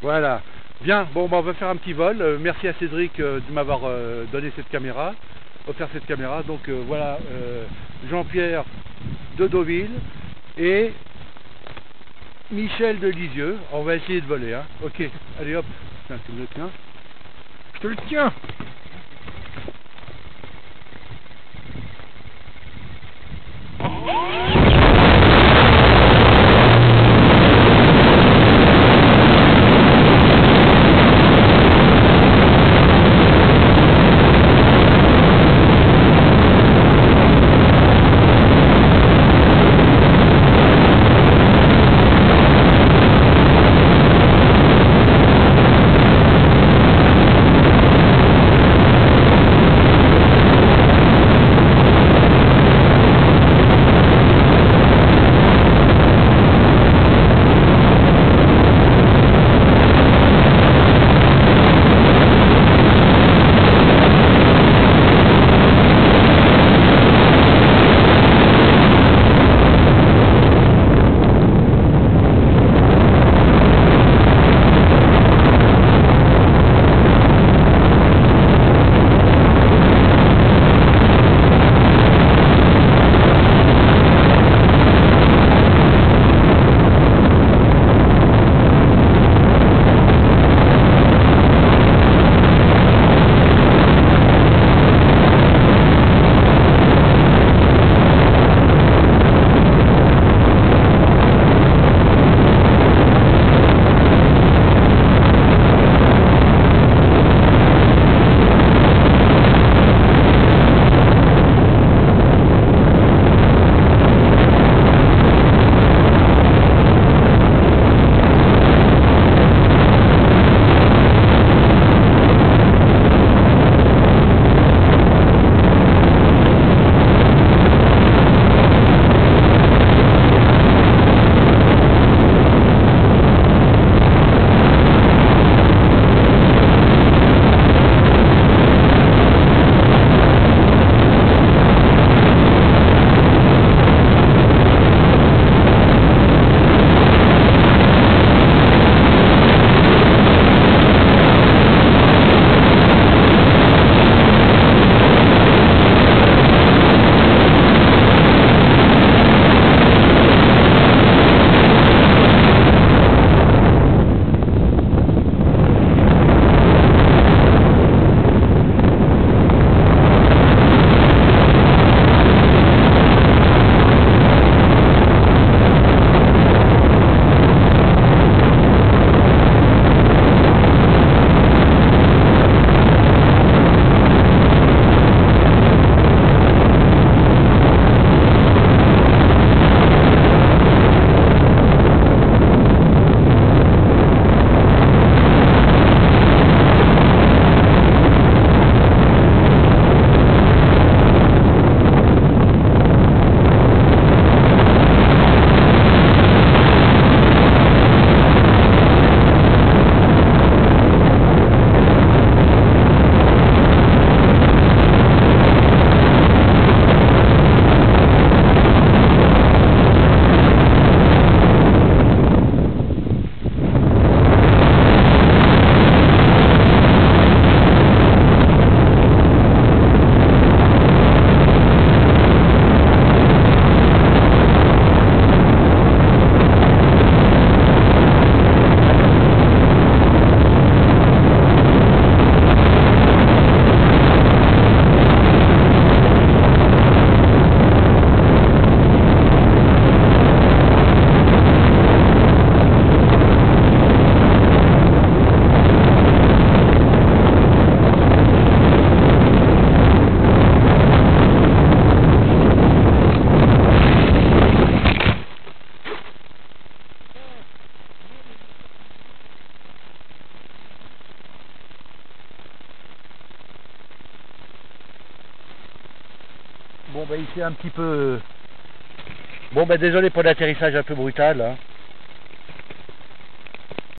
Voilà. Bien, bon, bah, on va faire un petit vol. Merci à Cédric de m'avoir donné cette caméra, offert cette caméra. Donc voilà, Jean-Pierre de Deauville et Michel de Lisieux. On va essayer de voler, hein. Ok, allez hop. Tiens, tu me le tiens. Je te le tiens. Bon bah ici un petit peu... Bon bah désolé pour l'atterrissage un peu brutal, hein.